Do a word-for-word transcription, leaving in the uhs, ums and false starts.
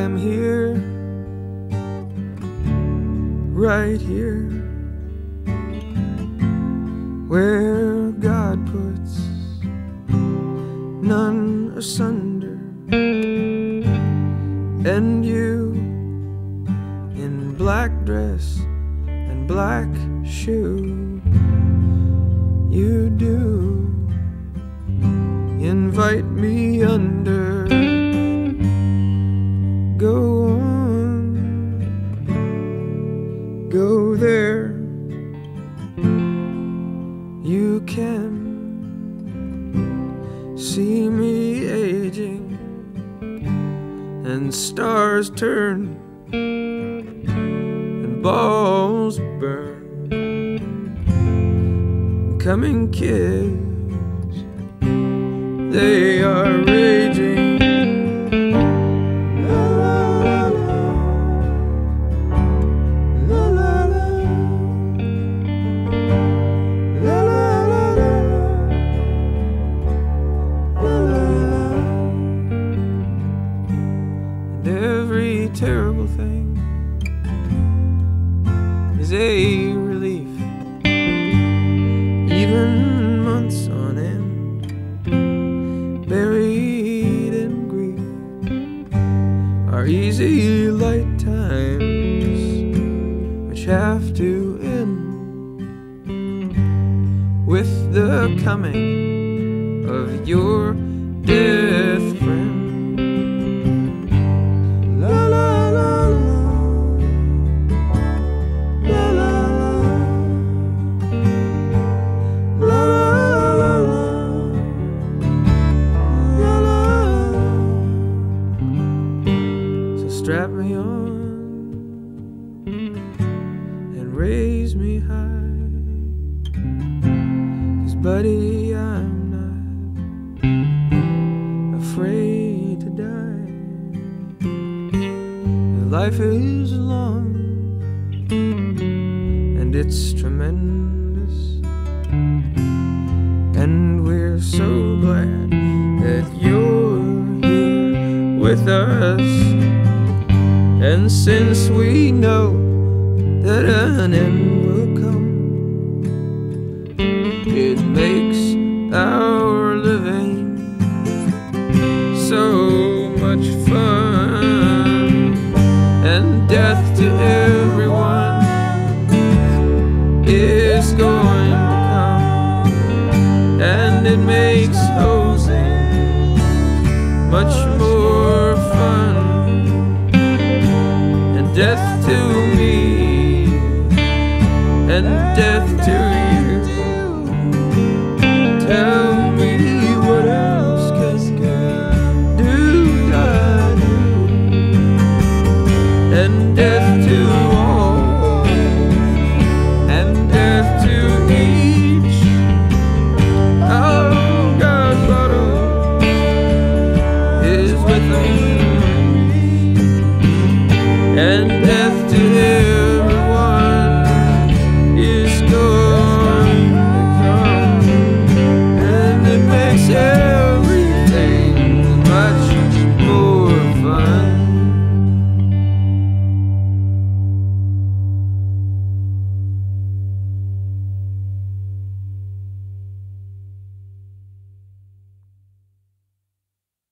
am here, right here, where God puts none asunder, and you in black dress and black shoe, you do invite me under. Go on, go there, you can see me aging, and stars turn and balls burn. Coming kids, they are raging. La la la la, la la la, la la la la, la la la. And every terrible thing is a relief. Even months on end, buried in grief, are easy light times which have to end with the coming of your death friend. La la la la, la la la, la la la. So strap me on and raise me high, 'cause buddy, I'm not afraid to die. Life is long and it's tremendous, and we're so glad that you're here with us. And since we know that an end will come, it makes our living so much fun. And death to everyone is going to come, and it makes hosing much more fun. And death to me, and death to you. Tell me what else can we do, I do. And death to all, and death to each. Our God bottle is with me, and death